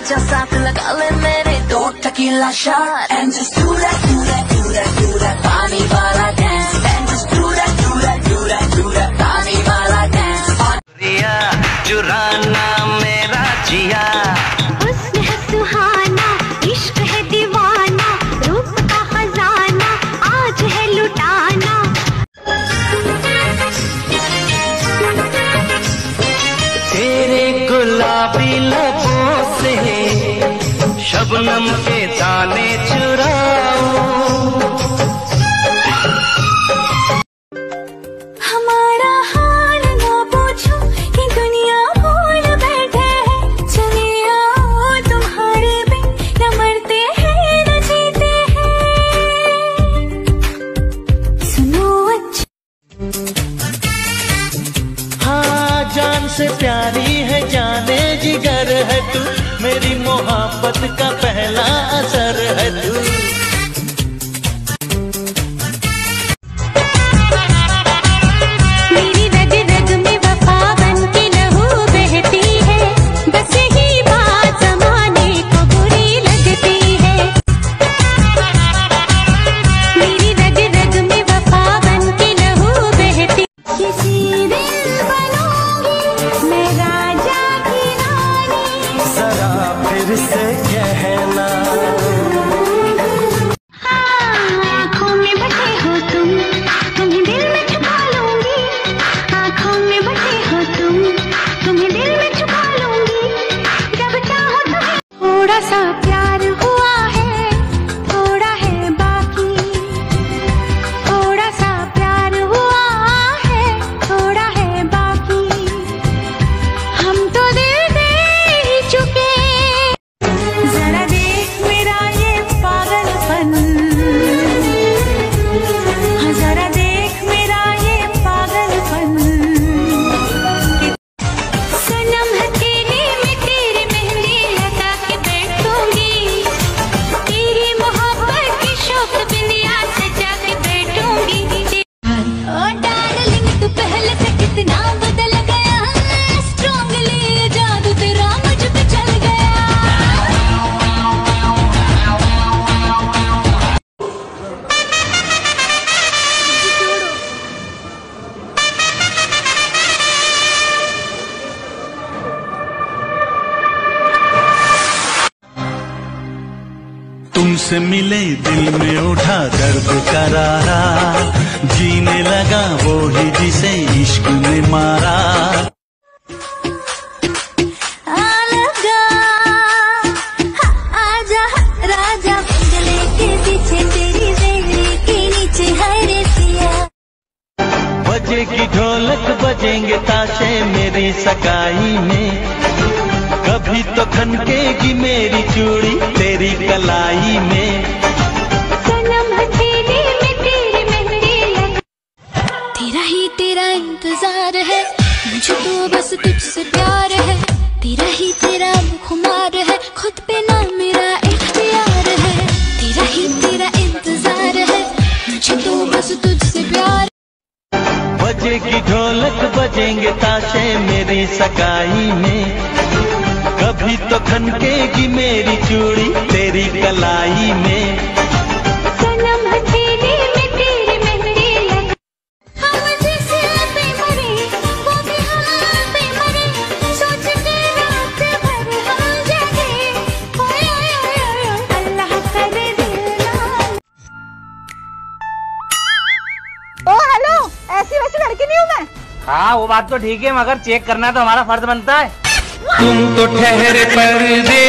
आजा साथ लगा ले मेरे 2 tequila shot and just do that, do that, do that, do that पानी वाला dance and just do that, do that, do that, do that पानी वाला dance। रिया चुराना मेरा जिया, हुस्न है सुहाना, इश्क है दीवाना, रूप का खजाना आज है लुटाना। तेरे गुलाबी लबों से शबनम के दाने चुराओ, हमारा हाल ना पूछो कि दुनिया भूल बैठे है, चले आओ तुम्हारे बिन न मरते हैं न जीते हैं, सुनो अच्छा। हाँ जान से प्यारी है, जाने जिगर है तू, मेरी मोहब्बत का पहला असर है तू। मेरी रग रग में वफा बन के लहू बहती है, बस यही बात जमाने को बुरी लगती है। मेरी रग रग में वफा बन के लहू बहती, किसी दिन बनूंगी मैं राजा की रानी, जरा फिर से कहना। आँखों में बसे हो तुम, तुम्हें दिल में छुपा लूंगी, आँखों में बसे हो तुम, तुम्हें दिल में छुपा लूंगी, जब चाहो तुम्हें। थोड़ा सा प्यार हुआ है, थोड़ा है बाकी, थोड़ा सा प्यार हुआ है, थोड़ा है बाकी, हम तो दिल दे ही चुके। जरा देख मेरा ये पागलपन, हाँ जरा देख मेरा ये पागलपन, सनम हथेली में तेरी मेहंदी लगा के बैठूंगी, तेरी मोहब्बत की शौक बिंदिया सजा के बैठूंगी। ओ डार्लिंग तू पहले से कितना बदल गया, स्ट्रॉन्गली जादू तेरा मुझ पे चल गया। तुमसे मिले दिल में उठा दर्द करारा, जीने लगा वो ही जिसे इश्क ने मारा। लगा आजा राजा गले के पीछे तेरी वेली के नीचे हरे सिया, बजेगी ढोलक बजेंगे ताशे मेरी सगाई में, कभी तो खनकेगी मेरी चूड़ी तेरी कलाई में। सनम हथेली में तेरी मेहंदी लगा, तेरा ही तेरा इंतजार है, मुझे तो बस तुझसे प्यार है, तेरा ही तेरा खुमार है, खुद पे ना मेरा इख्तियार है, तेरा ही तेरा इंतजार है, मुझे तो बस तुझसे प्यार। बजेगी ढोलक बजेंगे ताशे मेरी सगाई में, कभी तो खनकेगी मेरी चूड़ी तेरी कलाई में। सनम हथेली में तेरी मेहंदी लगा, हम जिस पे मरे वो भी हम पे मरे, सोच के रात भर हम जगे, ओए ओए ओए अल्लाह करे दिल ना। ओ हेलो, ऐसी वैसी लड़की नहीं हूँ मैं। हाँ वो बात तो ठीक है, मगर चेक करना तो हमारा फर्ज बनता है। तुम तो ठहरे परदेसी